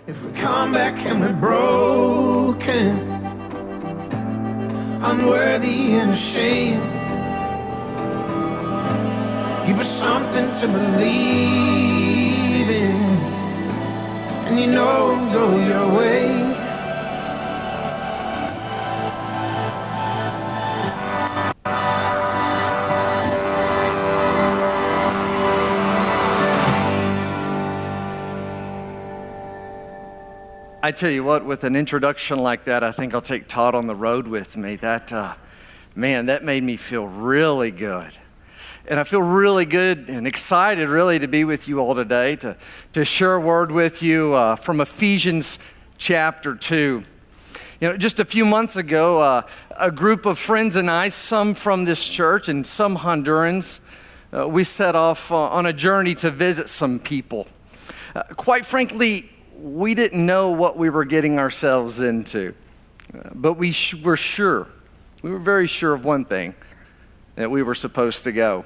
If we come back and we're broken, unworthy and ashamed, give us something to believe in, and you know it'll go your way. I tell you what, with an introduction like that, I think I'll take Todd on the road with me. Man, that made me feel really good. And I feel really good and excited really to be with you all today, to share a word with you from Ephesians chapter 2. You know, just a few months ago, a group of friends and I, some from this church and some Hondurans, we set off on a journey to visit some people. Quite frankly, we didn't know what we were getting ourselves into, but we were sure. We were very sure of one thing, that we were supposed to go.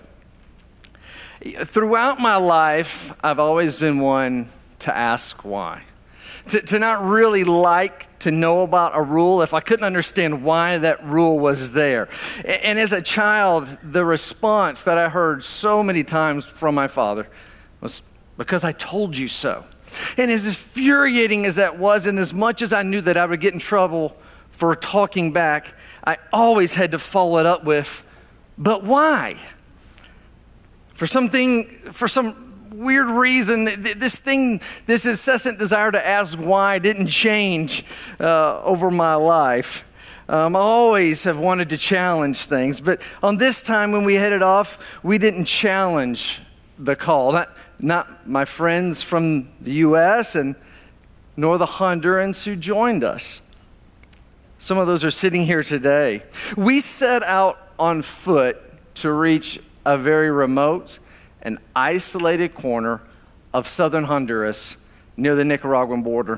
Throughout my life, I've always been one to ask why. To not really like to know about a rule if I couldn't understand why that rule was there. And as a child, the response that I heard so many times from my father was, "Because I told you so." And as infuriating as that was, and as much as I knew that I would get in trouble for talking back, I always had to follow it up with, "But why?" For some weird reason, this incessant desire to ask why didn't change over my life. I always have wanted to challenge things, but on this time when we headed off, we didn't challenge the call. Not my friends from the U.S. and nor the Hondurans who joined us. Some of those are sitting here today. We set out on foot to reach a very remote and isolated corner of southern Honduras near the Nicaraguan border.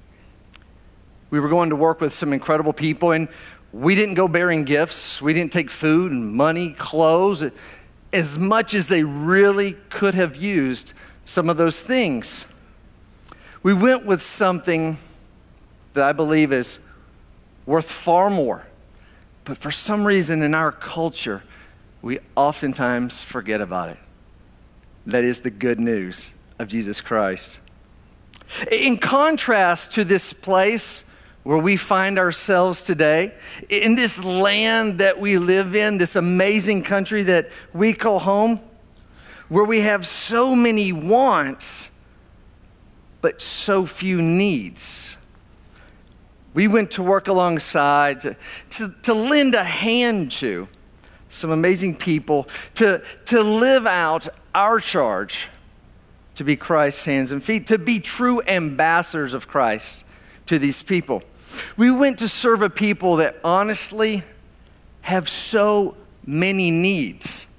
We were going to work with some incredible people, and we didn't go bearing gifts. We didn't take food and money, clothes, as much as they really could have used some of those things. We went with something that I believe is worth far more. But for some reason in our culture, we oftentimes forget about it. That is the good news of Jesus Christ. In contrast to this place where we find ourselves today, in this land that we live in, this amazing country that we call home, where we have so many wants, but so few needs. We went to work alongside, to lend a hand to some amazing people, to live out our charge, to be Christ's hands and feet, to be true ambassadors of Christ to these people. We went to serve a people that honestly have so many needs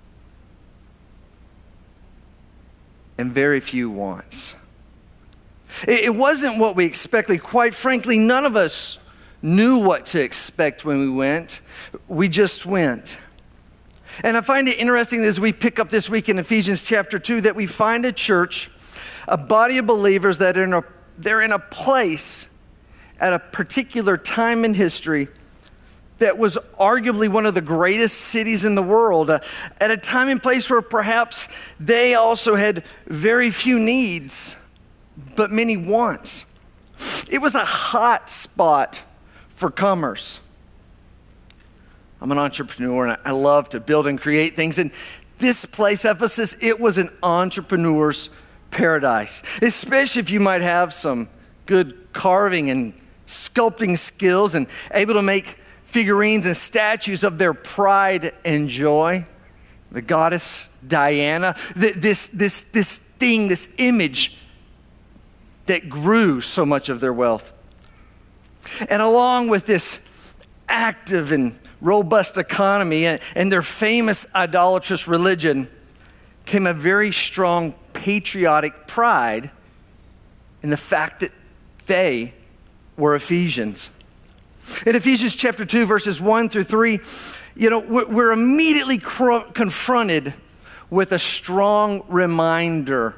and very few wants. It wasn't what we expected. Quite frankly, none of us knew what to expect when we went. We just went. And I find it interesting as we pick up this week in Ephesians chapter 2 that we find a church, a body of believers that they're in a place at a particular time in history that was arguably one of the greatest cities in the world, at a time and place where perhaps they also had very few needs, but many wants. It was a hot spot for commerce. I'm an entrepreneur and I love to build and create things. And this place, Ephesus, it was an entrepreneur's paradise, especially if you might have some good carving and sculpting skills and able to make figurines and statues of their pride and joy. The goddess Diana, this image that grew so much of their wealth. And along with this active and robust economy and their famous idolatrous religion came a very strong patriotic pride in the fact that they were Ephesians. In Ephesians chapter 2, verses 1 through 3, we're immediately confronted with a strong reminder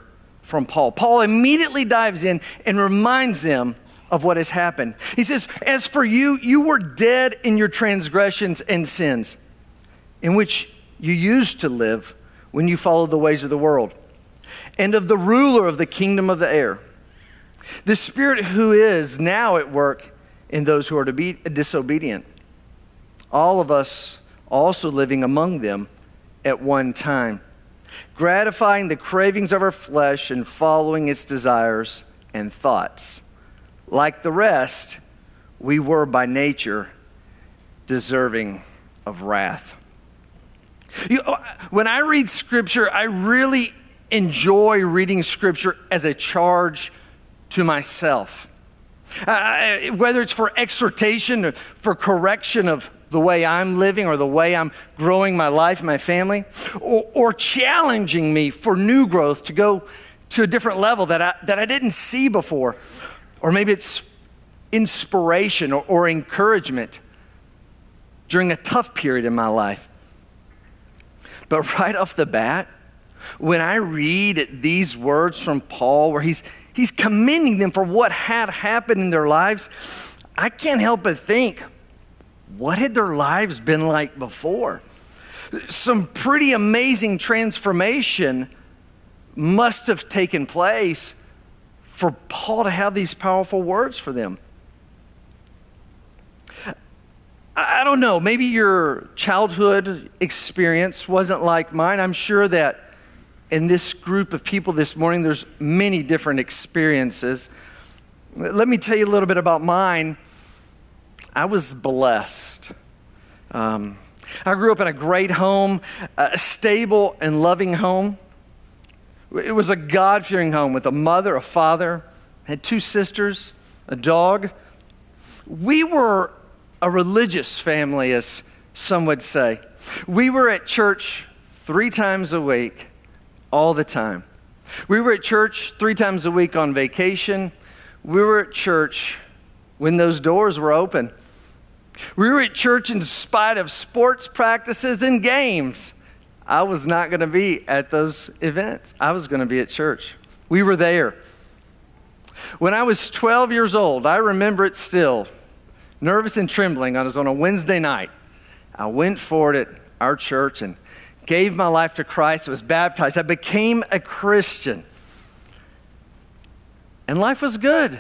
from Paul. Paul immediately dives in and reminds them of what has happened. He says, as for you, you were dead in your transgressions and sins, in which you used to live when you followed the ways of the world, and of the ruler of the kingdom of the air, the spirit who is now at work in those who are to be disobedient. All of us also living among them at one time, gratifying the cravings of our flesh and following its desires and thoughts. Like the rest, we were by nature deserving of wrath. When I read Scripture, I really enjoy reading Scripture as a charge to myself. Whether it's for exhortation, or for correction of the way I'm living or the way I'm growing my life, my family, or challenging me for new growth to go to a different level that I didn't see before. Or maybe it's inspiration or encouragement during a tough period in my life. But right off the bat, when I read these words from Paul where he's commending them for what had happened in their lives, I can't help but think, what had their lives been like before? Some pretty amazing transformation must have taken place for Paul to have these powerful words for them. I don't know, maybe your childhood experience wasn't like mine. I'm sure that in this group of people this morning, there's many different experiences. Let me tell you a little bit about mine. I was blessed. I grew up in a great home, a stable and loving home. It was a God-fearing home with a mother, a father, had 2 sisters, a dog. We were a religious family, as some would say. We were at church 3 times a week, all the time. We were at church 3 times a week on vacation. We were at church when those doors were open. We were at church in spite of sports practices and games. I was not going to be at those events. I was going to be at church. We were there. When I was 12 years old, I remember it still, nervous and trembling. I was on a Wednesday night. I went forward at our church and gave my life to Christ. I was baptized. I became a Christian. And life was good.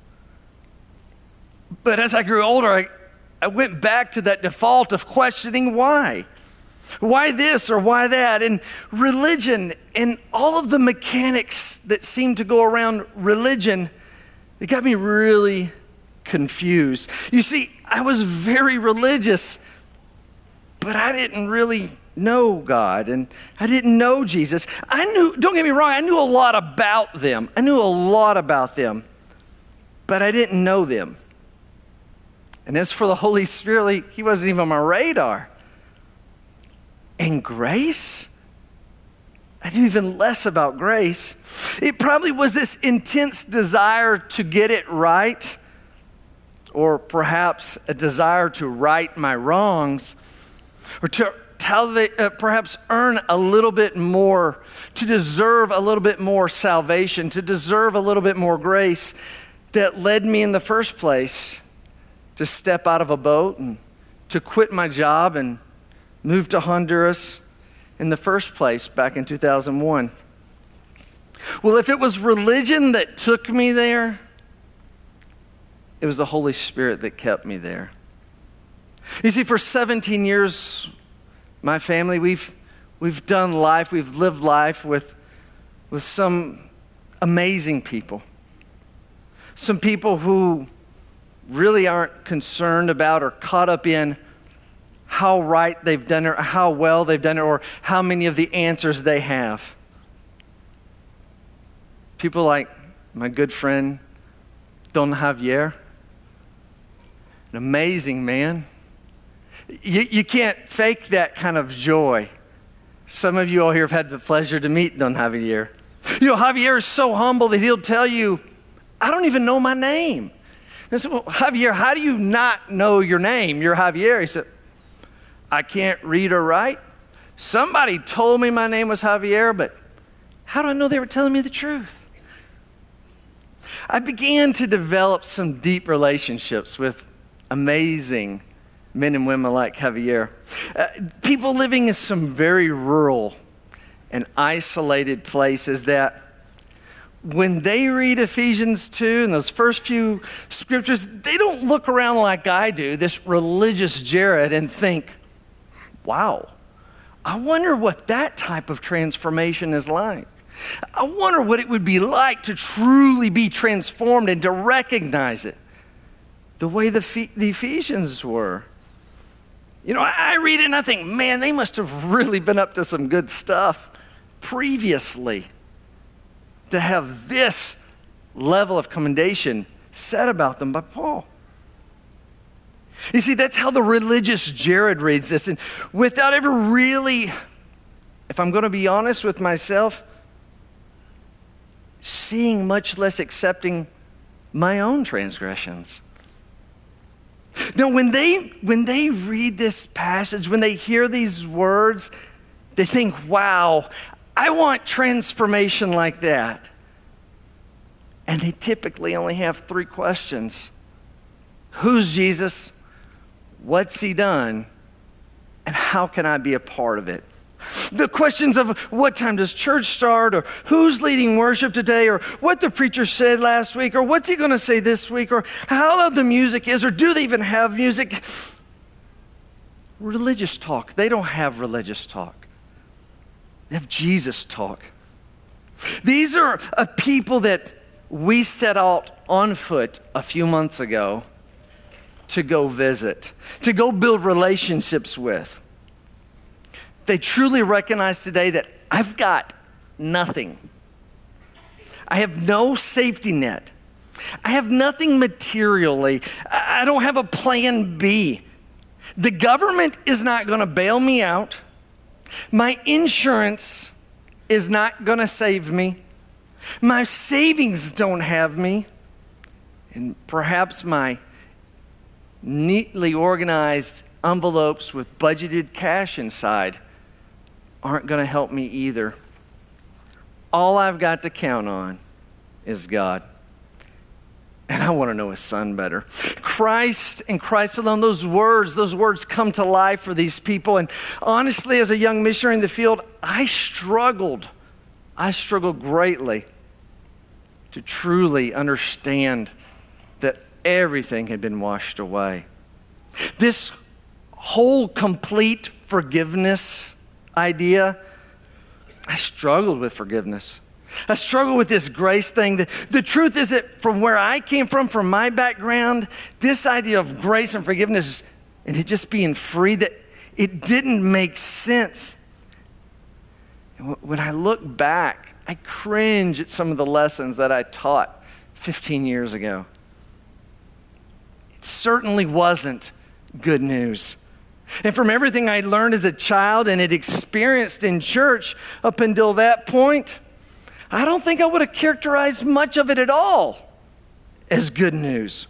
But as I grew older, I went back to that default of questioning why. Why this or why that? And religion and all of the mechanics that seem to go around religion, it got me really confused. You see, I was very religious, but I didn't really know God and I didn't know Jesus. Don't get me wrong, I knew a lot about them. But I didn't know them. And as for the Holy Spirit, he wasn't even on my radar. And grace? I knew even less about grace. It probably was this intense desire to get it right, or perhaps a desire to right my wrongs, or to perhaps earn a little bit more, to deserve a little bit more salvation, to deserve a little bit more grace that led me in the first place to step out of a boat and to quit my job and move to Honduras in the first place back in 2001. Well, if it was religion that took me there, it was the Holy Spirit that kept me there. You see, for 17 years, my family, we've done life, we've lived life with some amazing people. Some people who really aren't concerned about or caught up in how right they've done it, or how well they've done it, or how many of the answers they have. People like my good friend, Don Javier, an amazing man. You can't fake that kind of joy. Some of you all here have had the pleasure to meet Don Javier. You know, Javier is so humble that he'll tell you, I don't even know my name. I said, well, Javier, how do you not know your name? You're Javier. He said, I can't read or write. Somebody told me my name was Javier, but how do I know they were telling me the truth? I began to develop some deep relationships with amazing men and women like Javier. People living in some very rural and isolated places that when they read Ephesians 2 and those first few scriptures, they don't look around like I do, this religious Jarrod, and think, wow, I wonder what that type of transformation is like. I wonder what it would be like to truly be transformed and to recognize it the way the Ephesians were. You know, I read it and I think, man, they must have really been up to some good stuff previously to have this level of commendation said about them by Paul. You see, that's how the religious Jarrod reads this. And without ever really, if I'm going to be honest with myself, seeing, much less accepting my own transgressions. Now, when they read this passage, when they hear these words, they think, wow, I want transformation like that. And they typically only have 3 questions. Who's Jesus? What's he done? And how can I be a part of it? The questions of what time does church start, or who's leading worship today, or what the preacher said last week, or what's he going to say this week, or how loud the music is, or do they even have music? Religious talk. They don't have religious talk. They have Jesus talk. These are a people that we set out on foot a few months ago to go visit, to go build relationships with. They truly recognize today that I've got nothing. I have no safety net. I have nothing materially. I don't have a plan B. The government is not going to bail me out. My insurance is not going to save me. My savings don't have me. And perhaps my neatly organized envelopes with budgeted cash inside aren't going to help me either. All I've got to count on is God. And I want to know his son better. Christ and Christ alone, those words come to life for these people. And honestly, as a young missionary in the field, I struggled greatly to truly understand that everything had been washed away. This whole complete forgiveness idea, I struggled with forgiveness. I struggled with this grace thing. The truth is that from where I came from my background, this idea of grace and forgiveness and it just being free, that it didn't make sense. And when I look back, I cringe at some of the lessons that I taught 15 years ago. It certainly wasn't good news. And from everything I learned as a child and had experienced in church up until that point, I don't think I would have characterized much of it at all as good news.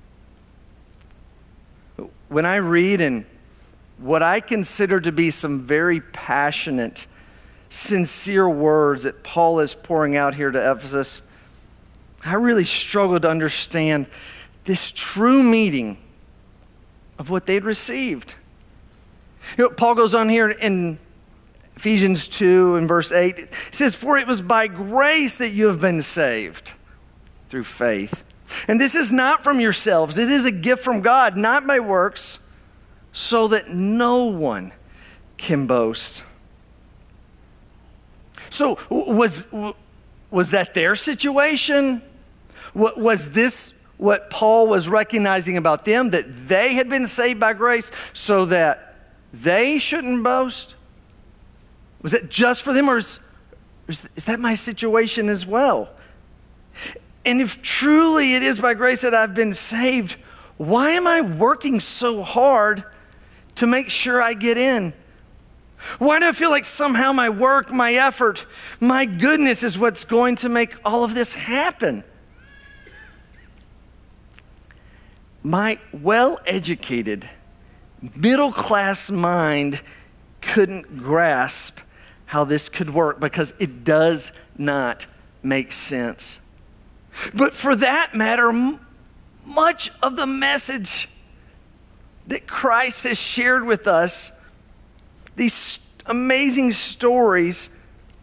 When I read in what I consider to be some very passionate, sincere words that Paul is pouring out here to Ephesus, I really struggle to understand this true meaning of what they'd received. You know, Paul goes on here in Ephesians 2 and verse 8. It says, "For it was by grace that you have been saved through faith. And this is not from yourselves. It is a gift from God, not by works, so that no one can boast." So was that their situation? Was this what Paul was recognizing about them, that they had been saved by grace so that they shouldn't boast? Was it just for them, or is that my situation as well? And if truly it is by grace that I've been saved, why am I working so hard to make sure I get in? Why do I feel like somehow my work, my effort, my goodness is what's going to make all of this happen? My well-educated, middle-class mind couldn't grasp how this could work because it does not make sense. But for that matter, much of the message that Christ has shared with us, these amazing stories,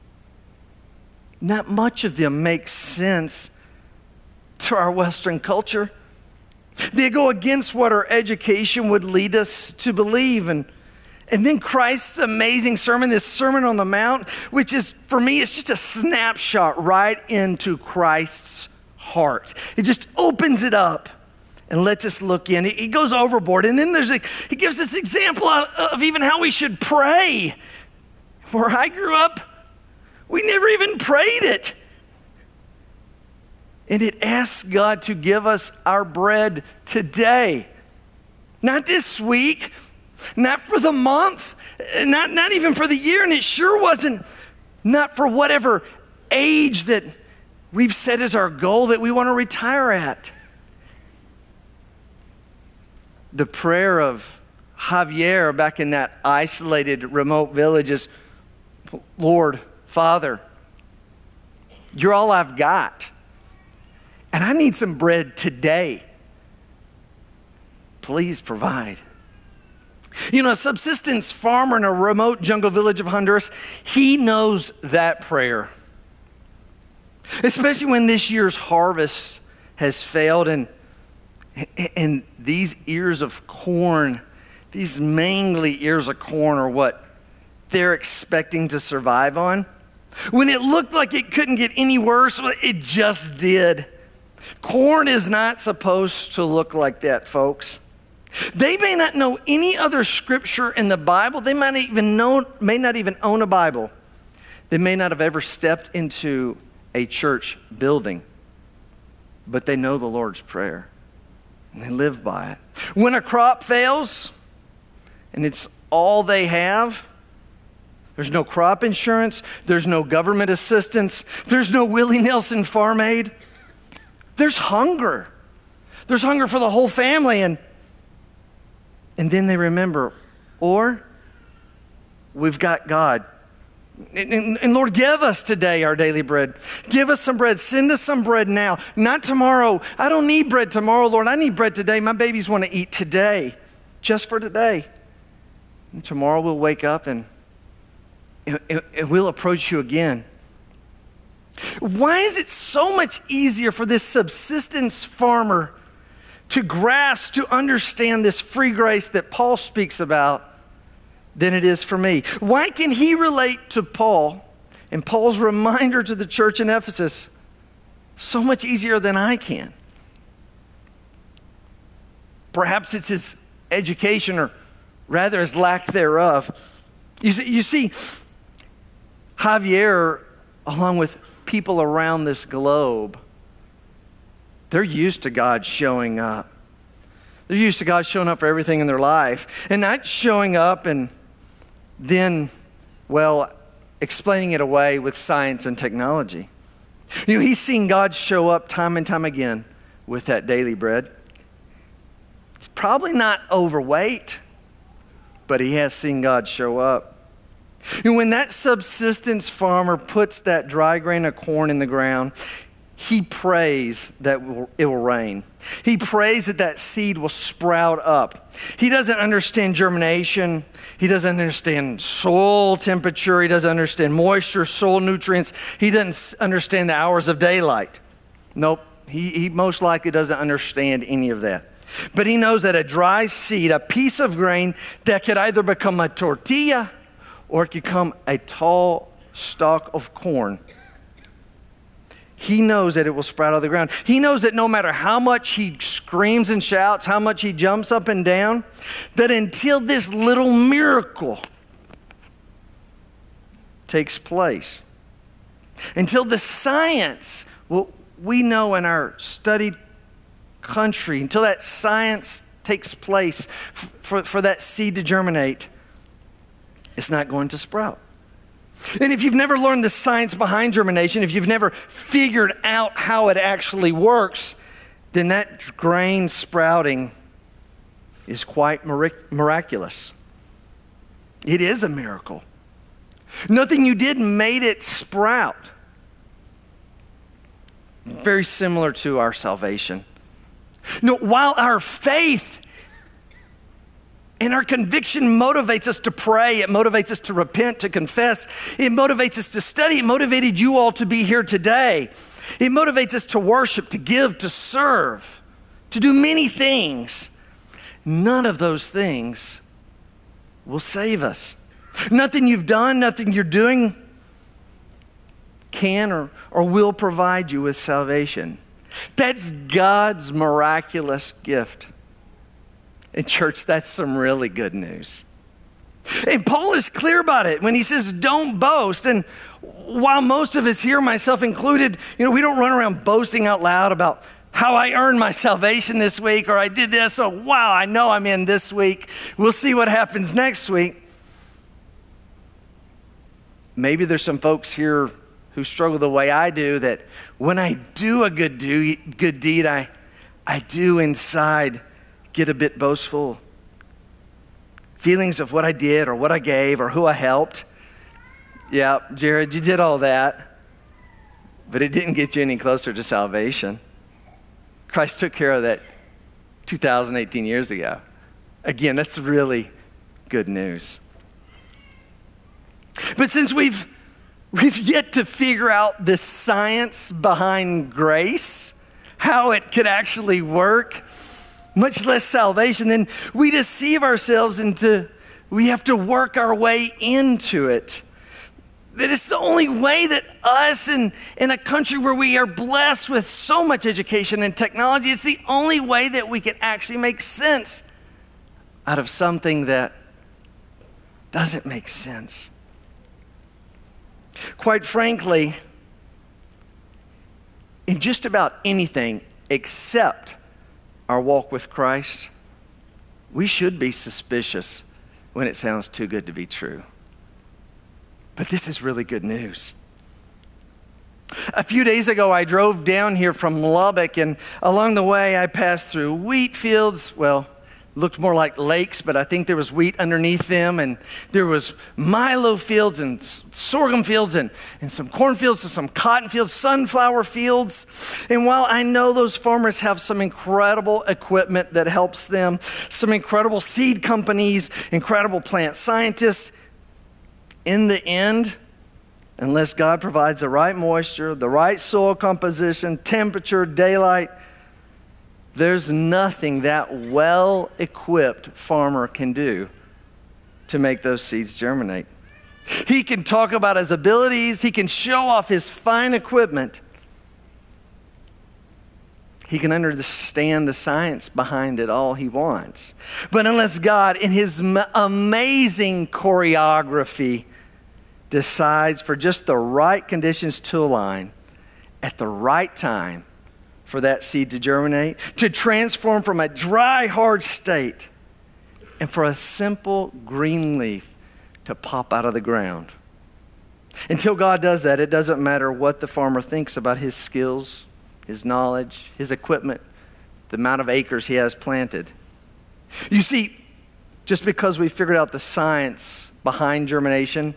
not much of them makes sense to our Western culture. They go against what our education would lead us to believe. And then Christ's amazing sermon, this Sermon on the Mount, which is, for me, it's just a snapshot right into Christ's heart. It just opens it up and lets us look in. He goes overboard. And then he gives this example of even how we should pray. Where I grew up, we never even prayed it. And it asks God to give us our bread today. Not this week, not for the month, not even for the year, and it sure wasn't not for whatever age that we've set as our goal that we want to retire at. The prayer of Javier back in that isolated remote village is, Lord, Father, you're all I've got. And I need some bread today. Please provide. You know, a subsistence farmer in a remote jungle village of Honduras, he knows that prayer. Especially when this year's harvest has failed and these ears of corn, these mangly ears of corn are what they're expecting to survive on. When it looked like it couldn't get any worse, well, it just did. Corn is not supposed to look like that, folks. They may not know any other scripture in the Bible. They may not even own a Bible. They may not have ever stepped into a church building, but they know the Lord's Prayer and they live by it. When a crop fails and it's all they have, there's no crop insurance, there's no government assistance, there's no Willie Nelson farm aid. There's hunger. There's hunger for the whole family. And then they remember, or we've got God. And Lord, give us today our daily bread. Give us some bread. Send us some bread now, not tomorrow. I don't need bread tomorrow, Lord. I need bread today. My babies want to eat today, just for today. And tomorrow we'll wake up and we'll approach you again. Why is it so much easier for this subsistence farmer to grasp, to understand this free grace that Paul speaks about than it is for me? Why can he relate to Paul and Paul's reminder to the church in Ephesus so much easier than I can? Perhaps it's his education, or rather his lack thereof. You see, Javier, along with people around this globe, they're used to God showing up. They're used to God showing up for everything in their life. And not showing up and then, well, explaining it away with science and technology. You know, he's seen God show up time and time again with that daily bread. It's probably not overweight, but he has seen God show up. And when that subsistence farmer puts that dry grain of corn in the ground, he prays that it will rain. He prays that that seed will sprout up. He doesn't understand germination. He doesn't understand soil temperature. He doesn't understand moisture, soil nutrients. He doesn't understand the hours of daylight. Nope, he most likely doesn't understand any of that. But he knows that a dry seed, a piece of grain that could either become a tortilla or it could become a tall stalk of corn. He knows that it will sprout out of the ground. He knows that no matter how much he screams and shouts, how much he jumps up and down, that until this little miracle takes place, until the science, what we know in our studied country, until that science takes place for that seed to germinate, it's not going to sprout. And if you've never learned the science behind germination, if you've never figured out how it actually works, then that grain sprouting is quite miraculous. It is a miracle. Nothing you did made it sprout. very similar to our salvation. While our faith and our conviction motivates us to pray, it motivates us to repent, to confess, it motivates us to study, it motivated you all to be here today. It motivates us to worship, to give, to serve, to do many things. None of those things will save us. Nothing you've done, nothing you're doing can or will provide you with salvation. That's God's miraculous gift. And church, that's some really good news. And Paul is clear about it when he says, don't boast. And while most of us here, myself included, we don't run around boasting out loud about how I earned my salvation this week, or I did this, so wow, I know I'm in this week. We'll see what happens next week. Maybe there's some folks here who struggle the way I do, that when I do a good deed, I do inside get a bit boastful. Feelings of what I did or what I gave or who I helped. Yeah, Jarrod, you did all that, but it didn't get you any closer to salvation. Christ took care of that 2018 years ago. Again, that's really good news. But since we've yet to figure out the science behind grace, how it could actually work, much less salvation, then we deceive ourselves we have to work our way into it. That it's the only way that us in a country where we are blessed with so much education and technology, it's the only way that we can actually make sense out of something that doesn't make sense. Quite frankly, in just about anything except our walk with Christ, we should be suspicious when it sounds too good to be true. But this is really good news. A few days ago, I drove down here from Lubbock, and along the way, I passed through wheat fields. Well, looked more like lakes, but I think there was wheat underneath them, and there was milo fields and sorghum fields and some corn fields and some cotton fields, sunflower fields. And while I know those farmers have some incredible equipment that helps them, some incredible seed companies, incredible plant scientists, in the end, unless God provides the right moisture, the right soil composition, temperature, daylight, there's nothing that well-equipped farmer can do to make those seeds germinate. He can talk about his abilities. He can show off his fine equipment. He can understand the science behind it all he wants. But unless God, in his amazing choreography, decides for just the right conditions to align at the right time for that seed to germinate, to transform from a dry, hard state, and for a simple green leaf to pop out of the ground. Until God does that, it doesn't matter what the farmer thinks about his skills, his knowledge, his equipment, the amount of acres he has planted. You see, just because we figured out the science behind germination,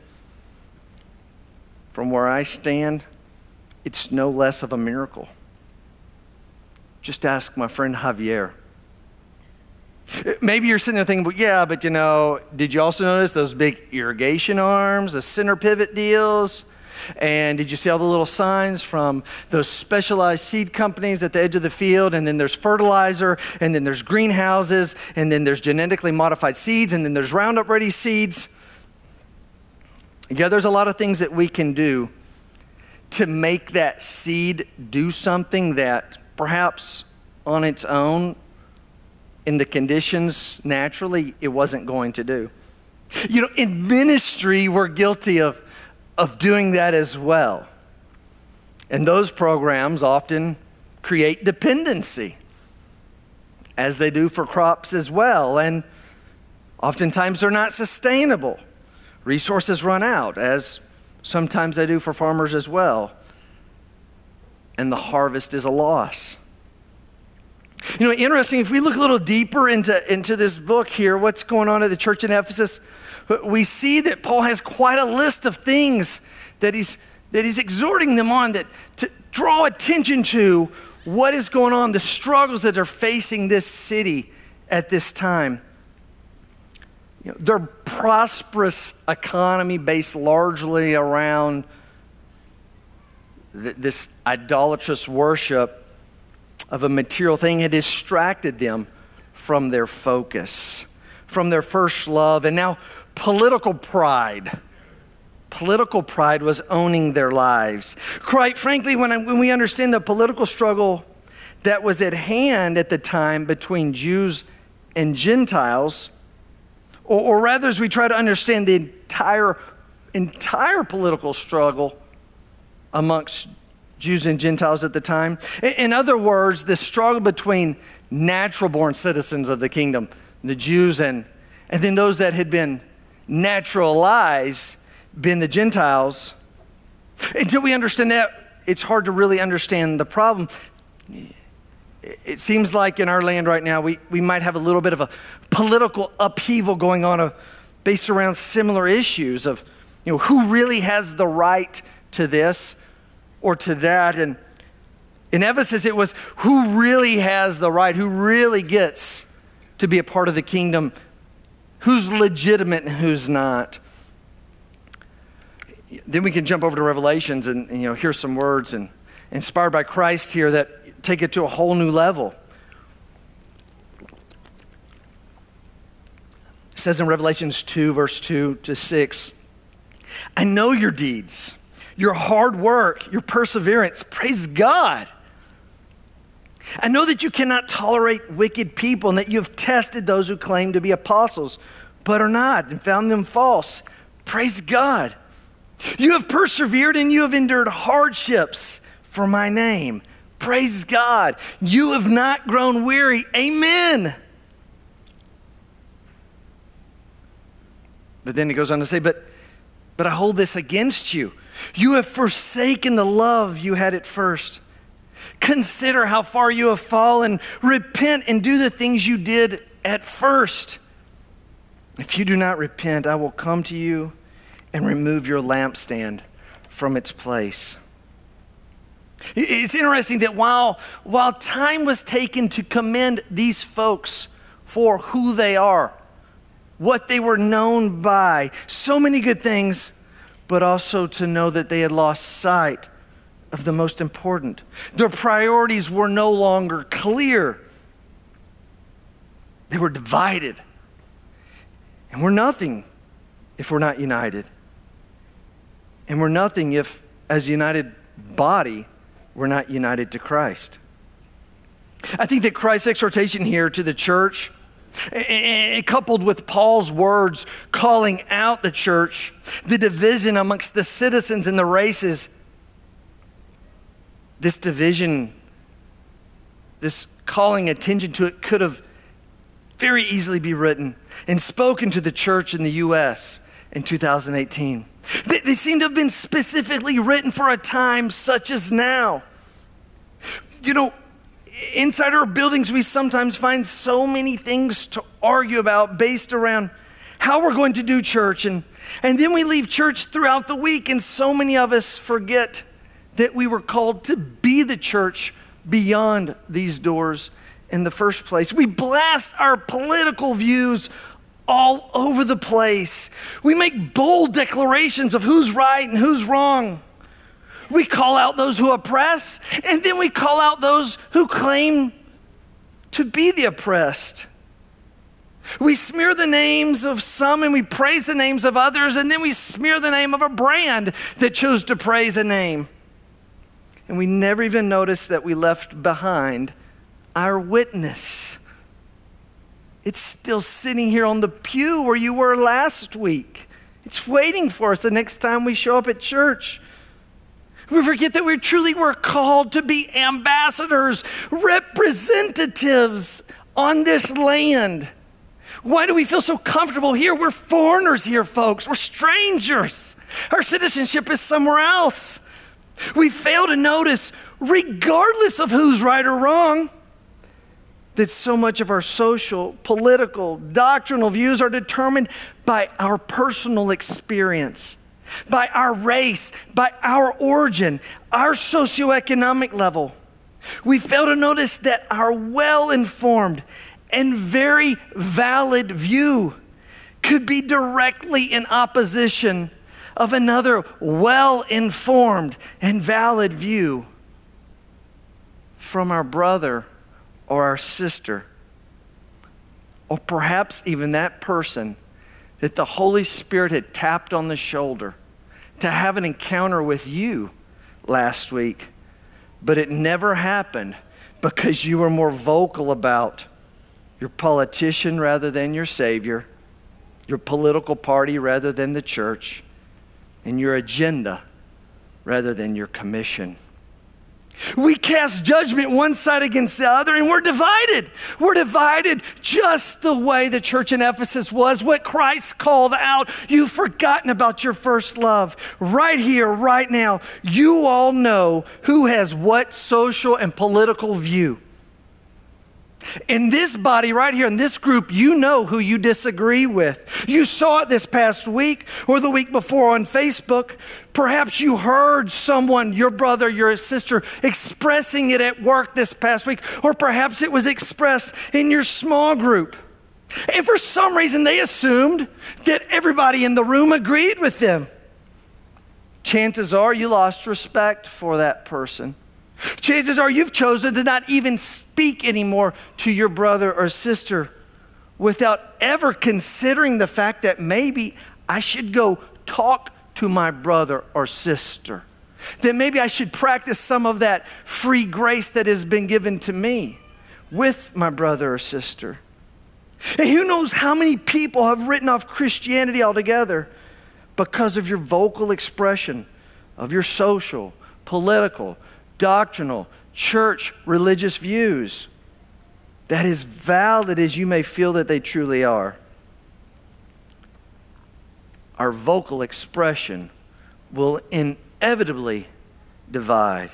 from where I stand, it's no less of a miracle. Just ask my friend Javier. Maybe you're sitting there thinking, well, yeah, but did you also notice those big irrigation arms, the center pivot deals? And did you see all the little signs from those specialized seed companies at the edge of the field? And then there's fertilizer, and then there's greenhouses, and then there's genetically modified seeds, and then there's Roundup Ready seeds. Yeah, there's a lot of things that we can do to make that seed do something that perhaps on its own, in the conditions naturally, it wasn't going to do. In ministry, we're guilty of doing that as well. And those programs often create dependency, as they do for crops as well. And oftentimes they're not sustainable. Resources run out, as sometimes they do for farmers as well. And the harvest is a loss. Interesting, if we look a little deeper into this book here, what's going on at the church in Ephesus, we see that Paul has quite a list of things that he's that he's exhorting them on to draw attention to what is going on, the struggles that are facing this city at this time. Their prosperous economy based largely around this idolatrous worship of a material thing had distracted them from their focus, from their first love. And now political pride was owning their lives. Quite frankly, when we understand the political struggle that was at hand at the time between Jews and Gentiles, or rather as we try to understand the entire political struggle amongst Jews and Gentiles at the time. In other words, the struggle between natural-born citizens of the kingdom, the Jews, and then those that had been naturalized, been the Gentiles. Until we understand that, it's hard to really understand the problem. It seems like in our land right now, we might have a little bit of a political upheaval going on based around similar issues of, who really has the right to this or to that. And in Ephesus, it was who really has the right, who really gets to be a part of the kingdom, who's legitimate and who's not. Then we can jump over to Revelations and hear some words and inspired by Christ here that take it to a whole new level. It says in Revelations 2, verse 2 to 6, I know your deeds, your hard work, your perseverance. Praise God. I know that you cannot tolerate wicked people and that you have tested those who claim to be apostles, but are not, and found them false. Praise God. You have persevered and you have endured hardships for my name. Praise God. You have not grown weary. Amen. But then he goes on to say, but I hold this against you. You have forsaken the love you had at first. Consider how far you have fallen. Repent and do the things you did at first. If you do not repent, I will come to you and remove your lampstand from its place. It's interesting that while time was taken to commend these folks for who they are, what they were known by, so many good things, but also to know that they had lost sight of the most important. Their priorities were no longer clear. They were divided. And we're nothing if we're not united. And we're nothing if, as a united body, we're not united to Christ. I think that Christ's exhortation here to the church, coupled with Paul's words calling out the church, the division amongst the citizens and the races, this division, this calling attention to it could have very easily be written and spoken to the church in the U.S. in 2018. They seem to have been specifically written for a time such as now. Inside our buildings, we sometimes find so many things to argue about based around how we're going to do church. And then we leave church throughout the week, and so many of us forget that we were called to be the church beyond these doors in the first place. We blast our political views all over the place. We make bold declarations of who's right and who's wrong. We call out those who oppress, and then we call out those who claim to be the oppressed. We smear the names of some and we praise the names of others, and then we smear the name of a brand that chose to praise a name. And we never even notice that we left behind our witness. It's still sitting here on the pew where you were last week. It's waiting for us the next time we show up at church. We forget that we truly were called to be ambassadors, representatives on this land. Why do we feel so comfortable here? We're foreigners here, folks. We're strangers. Our citizenship is somewhere else. We fail to notice, regardless of who's right or wrong, that so much of our social, political, doctrinal views are determined by our personal experience, by our race, by our origin, our socioeconomic level. We fail to notice that our well-informed and very valid view could be directly in opposition of another well-informed and valid view from our brother or our sister, or perhaps even that person that the Holy Spirit had tapped on the shoulder to have an encounter with you last week, but it never happened because you were more vocal about your politician rather than your Savior, your political party rather than the church, and your agenda rather than your commission. We cast judgment one side against the other, and we're divided. We're divided just the way the church in Ephesus was, what Christ called out. You've forgotten about your first love. Right here, right now, you all know who has what social and political view. In this body right here, in this group, you know who you disagree with. You saw it this past week or the week before on Facebook. Perhaps you heard someone, your brother, your sister, expressing it at work this past week, or perhaps it was expressed in your small group. And for some reason, they assumed that everybody in the room agreed with them. Chances are you lost respect for that person. Chances are you've chosen to not even speak anymore to your brother or sister without ever considering the fact that maybe I should go talk to my brother or sister. That maybe I should practice some of that free grace that has been given to me with my brother or sister. And who knows how many people have written off Christianity altogether because of your vocal expression of your social, political, doctrinal, church, religious views. That is valid as you may feel that they truly are. Our vocal expression will inevitably divide.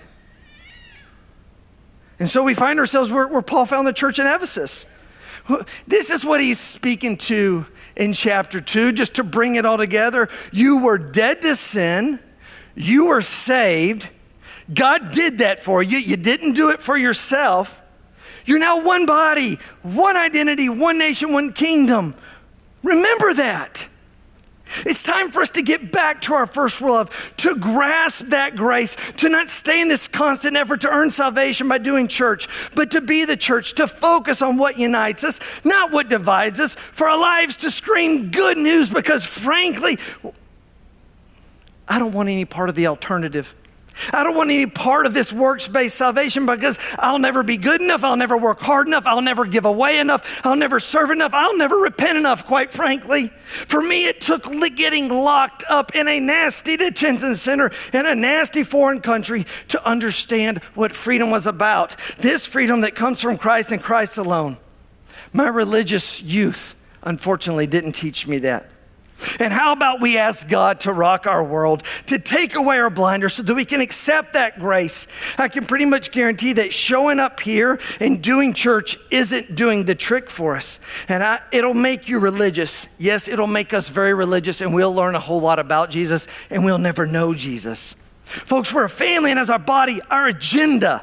And so we find ourselves where Paul found the church in Ephesus. This is what he's speaking to in chapter 2, just to bring it all together. You were dead to sin. You were saved. God did that for you. You didn't do it for yourself. You're now one body, one identity, one nation, one kingdom. Remember that. It's time for us to get back to our first love, to grasp that grace, to not stay in this constant effort to earn salvation by doing church, but to be the church, to focus on what unites us, not what divides us, for our lives to scream good news, because frankly, I don't want any part of the alternative. I don't want any part of this works-based salvation because I'll never be good enough. I'll never work hard enough. I'll never give away enough. I'll never serve enough. I'll never repent enough, quite frankly. For me, it took getting locked up in a nasty detention center in a nasty foreign country to understand what freedom was about. This freedom that comes from Christ and Christ alone. My religious youth, unfortunately, didn't teach me that. And how about we ask God to rock our world, to take away our blinders so that we can accept that grace? I can pretty much guarantee that showing up here and doing church isn't doing the trick for us. And it'll make you religious. Yes, it'll make us very religious, and we'll learn a whole lot about Jesus, and we'll never know Jesus. Folks, we're a family, and as our body, our agenda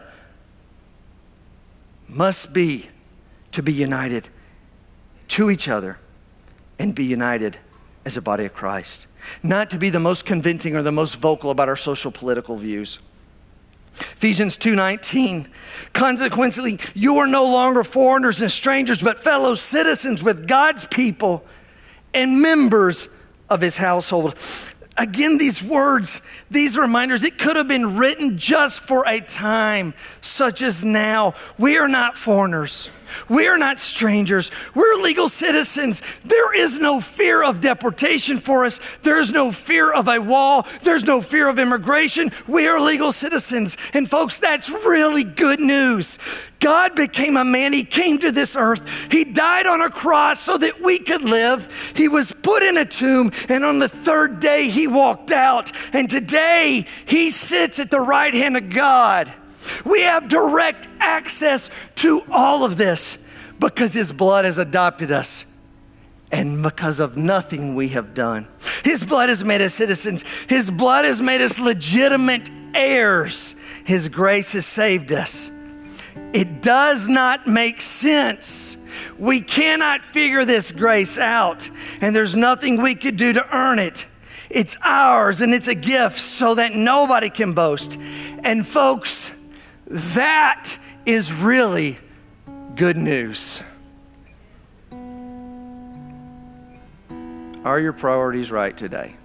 must be to be united to each other and be united as a body of Christ. Not to be the most convincing or the most vocal about our social political views. Ephesians 2:19, consequently, you are no longer foreigners and strangers, but fellow citizens with God's people and members of his household. Again, these words, these reminders, it could have been written just for a time such as now. We are not foreigners. We are not strangers. We're legal citizens. There is no fear of deportation for us. There is no fear of a wall. There's no fear of immigration. We are legal citizens. And folks, that's really good news. God became a man. He came to this earth. He died on a cross so that we could live. He was put in a tomb, and on the third day, he walked out. And today, he sits at the right hand of God. We have direct access to all of this because his blood has adopted us and because of nothing we have done. His blood has made us citizens. His blood has made us legitimate heirs. His grace has saved us. It does not make sense. We cannot figure this grace out, and there's nothing we could do to earn it. It's ours, and it's a gift so that nobody can boast. And folks, that is really good news. Are your priorities right today?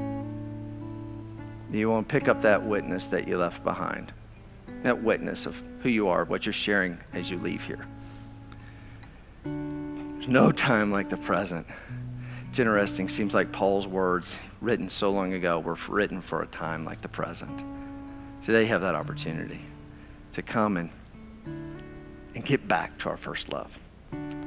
Do you want to pick up that witness that you left behind? That witness of who you are, what you're sharing as you leave here. There's no time like the present. It's interesting. Seems like Paul's words, written so long ago, were written for a time like the present. Today, you have that opportunity to come and get back to our first love.